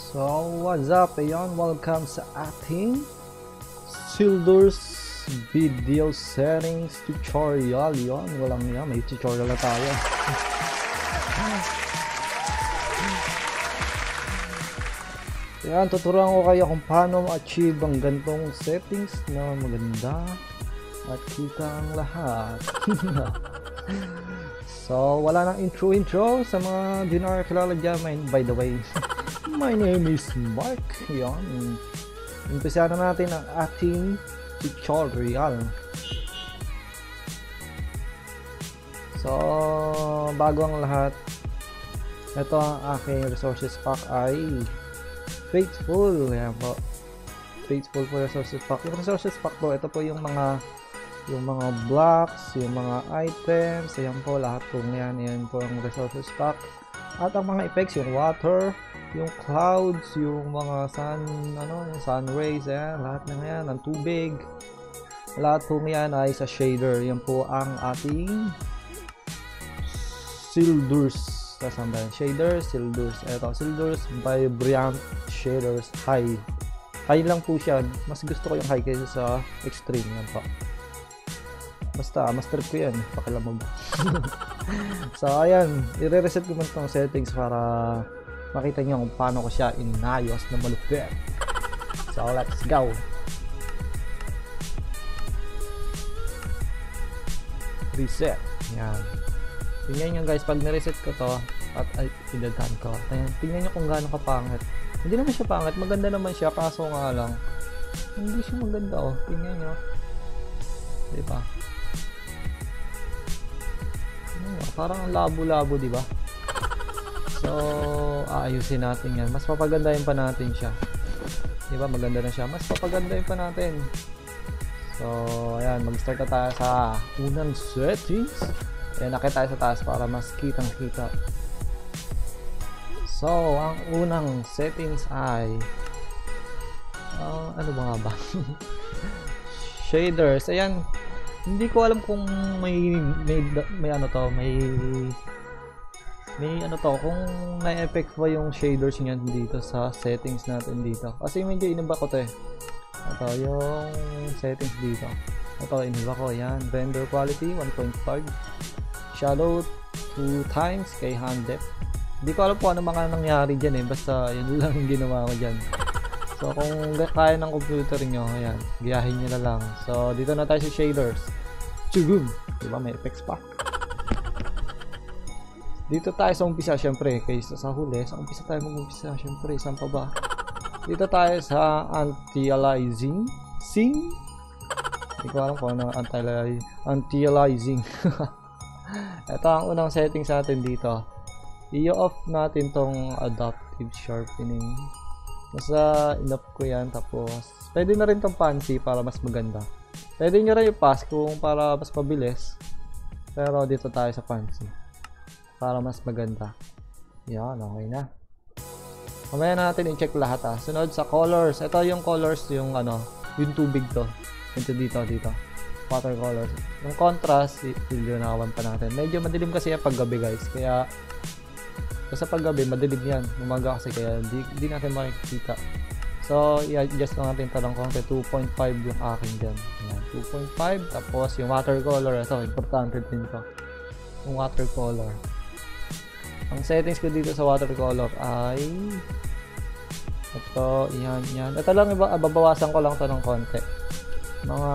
So, what's up? Ayan, welcome sa ating Sildur's video settings tutorial. Yon, walang yan, may tutorial na tayo. Ayan, tuturuan ko kayo kung paano ma-achieve ang gantong settings na maganda at kita ang lahat. So, wala nang intro sa mga di nakakilala dyan. By the way, my name is Mark. Yan. Umpisa na natin ang ating tutorial. So, bago ang lahat, ito ang aking resources pack ay Faithful. Yan po. Faithful po resources pack. Yung resources pack po, ito po yung mga blocks, yung mga items, ayan po, lahat po yan po ang resources pack. At ang mga effects, yung water, yung clouds, yung mga yung sun rays, ayan, lahat ng yan, ang tubig, lahat po yan ay sa shader. Yan po ang ating Sildur's sasambayan. Shader, Sildur's. Eto, Sildur's Vibrant Shaders High. High lang po siya. Mas gusto ko yung high kaysa sa extreme. Yan po. Basta, master ko yan. Pakilamog. So, ayan. I-reset ko muna itong settings para makita nyo kung paano ko siya inayos na malupit. So, let's go. Reset. Yan. Tingnan nyo guys, pag na-reset ko to at idaghan ko. Ayan. Tingnan nyo kung gaano kapangit. Hindi naman siya pangit. Maganda naman siya. Kaso nga lang, hindi siya maganda oh. Tingnan nyo. Diba? Parang ang labo-labo, di ba? So, aayusin natin yan. Mas papagandahin pa natin siya. Di ba? Maganda na siya. Mas papagandahin pa natin. So, ayan. Mag-start na tayo sa unang settings. Ayan, nakita tayo sa taas para mas kitang-kita. So, ang unang settings ay ano ba nga ba? Shaders. Ayan. Hindi ko alam kung may kung na-effect ba yung shaders niyan dito sa settings natin dito. Kasi medyo iniba ko to eh. Ito yung settings dito. Ito iniba ko, yan. Render quality 1.5. Shadow 2 times kay hand depth. Hindi ko alam kung ano mga nangyari dyan eh. Basta yun lang yung ginawa ko dyan. So, kung kaya ng computer nyo, ayan, giyahin nyo na lang. So, dito na tayo sa shaders. Chugum! Diba, may effects pa. Dito tayo sa umpisa, syempre, kaysa sa huli. Sa umpisa tayo mag-umpisa, syempre, saan pa ba? Dito tayo sa anti-aliasing. Hindi ko alam kung ano anti-aliasing. Ito ang unang settings natin dito. I-off natin tong adaptive sharpening. Nasa enough ko yan. Tapos pwede na rin tong fancy para mas maganda. Pwede nyo rin yung pass kung para mas mabilis. Pero dito tayo sa fancy para mas maganda. Yan, okay na. Mamaya natin i-check lahat ah. Sunod sa colors. Ito yung colors, yung yung tubig to. Ito dito. Water colors. Yung contrast, ilinawan pa natin. Medyo madilim kasi yung paggabi guys. Kaya sa paggabi, madilim yan. Umaga kasi kaya di natin makikita. So, i-adjust lang natin ito ng konti. 2.5 yung akin dyan. Ayan, 2.5. Tapos, yung watercolor. Ito, importante din ito. Yung watercolor. Ang settings ko dito sa watercolor ay ito, yan. Ito lang, babawasan ko lang ito ng konti. Mga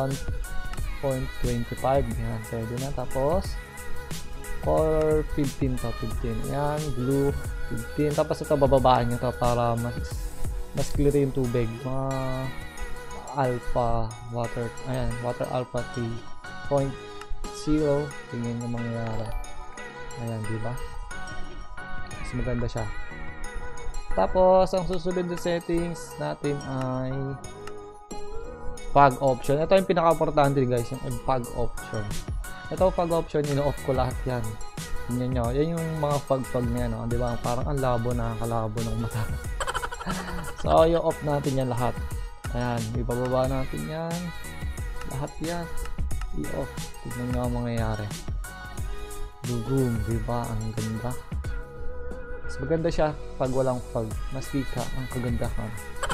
1.25. Yan, pwede na. Tapos, color 15 to 15. Yan, blue 15. Tapos ito bababaan nyo to para mas clear yung tubig. Mga alpha water. Ayan, water alpha 3.0. Tingnan nyo mangyayari. Ayan, diba? Mas maganda siya. Tapos ang susunod na settings natin ay fog option. Ito yung pinaka-importante guys, yung fog option. Ito fog option, ino-off ko lahat yan. Tingnan nyo, yan yung mga fog na yan, no? Diba? Parang ang labo, nakakalabo ng mata. So, i-off natin yan lahat. Ayan, ibababa natin yan. Lahat yan. I-off. Tignan nyo ang mangyayari. Boom, diba? Ang ganda. Mas maganda siya pag walang fog. Mas kita ang kagandahan.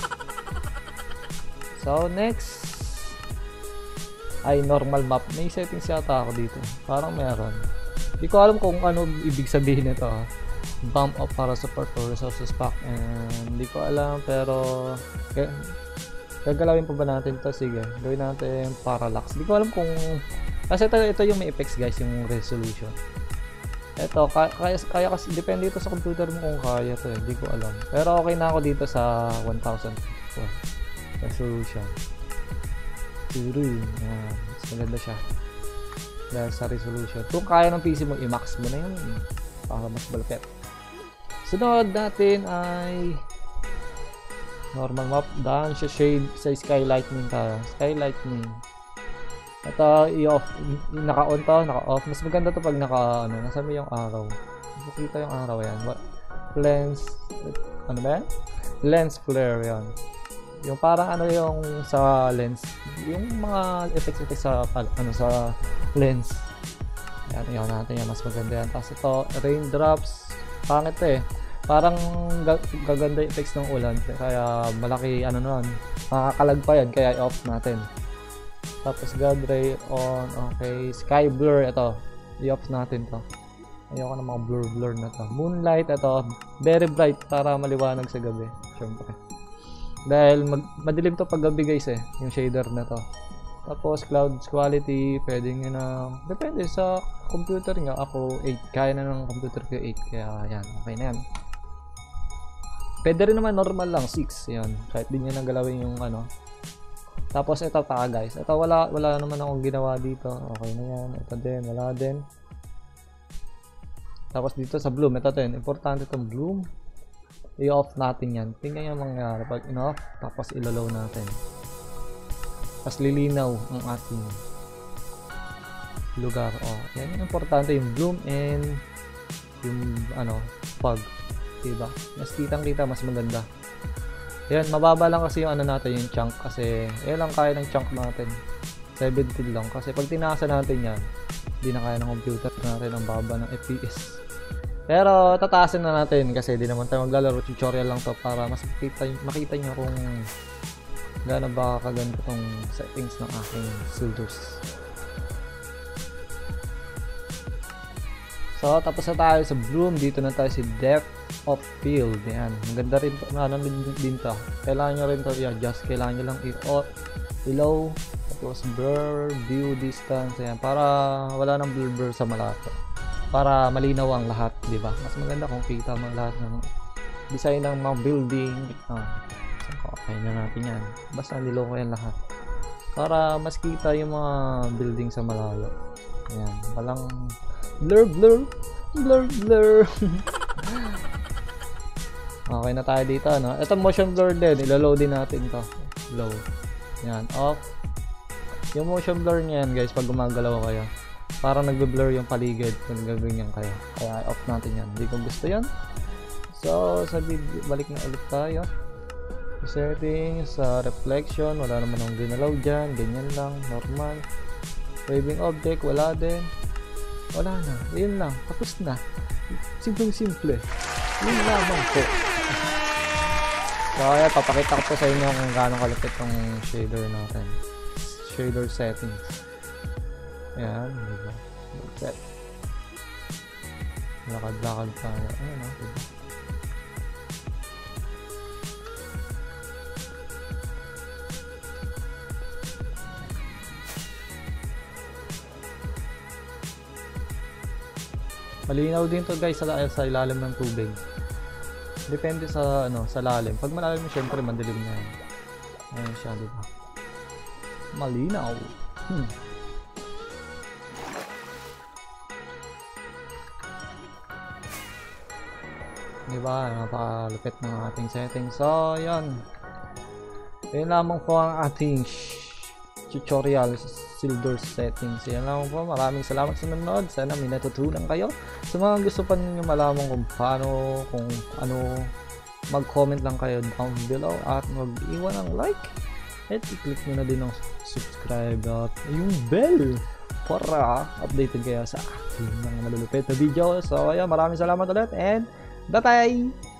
So, next ay normal map. May settings yata ako dito. Parang meron. Hindi ko alam kung ano ibig sabihin nito. Bump up para support or resources pack. And hindi ko alam pero gagalawin pa ba natin to? Sige. Gawin natin parallax. Hindi ko alam kung kasi ito yung may effects guys, yung resolution. Ito, kaya kasi depende ito sa computer mo kung kaya to. Hindi ko alam. Pero okay na ako dito sa 1024 resolution. Mas maganda siya dahil sa resolution. Kung kaya ng PC mo, i-max mo na yun para mas balpet. Sunod natin ay normal map. Daan siya shade sa skylightning tayo. Skylightning. Ito, i-off. Naka-on to, naka-off. Mas maganda to pag nasa may yung araw. Makita yung araw yan. Lens, ano ba yan? Lens flare yan. Yung parang yung sa lens. Yung mga effects sa, sa lens. Yan, iyon natin yan. Mas maganda yan. Tapos ito, raindrops. Pangit eh. Parang gaganda yung effects ng ulan. Kaya malaki, makakalag pa yan. Kaya i-off natin. Tapos God Ray on, okay, Sky Blur, ito, i-off natin to. Ayoko na mga blur na to. Moonlight, ito, very bright para maliwanag sa gabi, syempre. Dahil madilim to pag gabi guys yung shader na to. Tapos clouds quality, pwede nyo na, depende sa computer nga, ako 8, kaya na ng computer ko 8, kaya yan, okay na yan. Pwede rin naman normal lang, 6, yan, kahit di nyo nang galawin yung Tapos ito pa guys. Ito wala naman akong ginawa dito. Okay na yan. Ito din, wala din. Tapos dito sa bloom, ito din. Importante itong bloom. I-off natin yan. Tingnan yung mangyari pag in-off. Tapos ilalow natin. Tapos lilinaw ang ating lugar. Yan yung importante yung bloom and yung fog. Diba? Mas kitang-kita, mas maganda. Yan, mababa lang kasi yung natin, yung chunk kasi lang kaya ng chunk natin 17 lang kasi pag tinasa natin yan hindi na kaya ng computer natin ang baba ng FPS pero tataasin na natin kasi di naman tayo maglalaro, tutorial lang to para mas makita nyo kung gaano ba kaganda tong settings ng aking shoulders. So tapos na tayo sa bloom, dito na tayo si depth of field. Yan, maganda rin din to. Kailangan nyo rin to i-adjust. Kailangan nyo lang i-low. Tapos blur, view distance. Yan, para wala nang blur sa malato. Para malinaw ang lahat, di ba? Mas maganda kung kita mo lahat ng design ng mga building. Okay na natin yan. Basta nilow ko yan lahat. Para mas kita yung mga building sa malayo. Yan, walang blur. Okay na tayo dito, Ito motion blur din, ilalow din natin to. Low. Yan, off. Yung motion blur niyan, guys, pag gumagalaw kayo, parang nagbe-blur yung paligid kung gagawin kayo. Kaya off natin yan. Hindi ko gusto yan. So, balik na ulit tayo. Settings, sa reflection, wala naman akong ginalaw dyan. Ganyan lang, normal. Waving object, wala din. Wala na. Yun lang. Tapos na. Simple. Yun lamang po. So, kaya papakita ko po sa inyo kung gaano kalupit yung shader natin. Shader settings. Ayan. Diba? Set. Lakad-lakad tayo. Ayan, diba? Malinaw din to guys sa ilalim ng tubig. Depende sa sa lalim. Pag malalim, syempre madilim na yan. Ayan siya, di ba? Malinaw. Di ba? Napakalupit ng ating settings. So, yan. Yan lamang po ang ating tutorial silver settings. Yan lang po. Maraming salamat sa nanonood. Sana may natutunan kayo. Sa mga gusto pa ninyo malaman kung paano, kung ano, mag-comment lang kayo down below at mag-iwan ng like at i-click nyo na din ang subscribe at yung bell para updated kayo sa aking mga malulupit na video. So ayan, maraming salamat ulit and Bye-bye!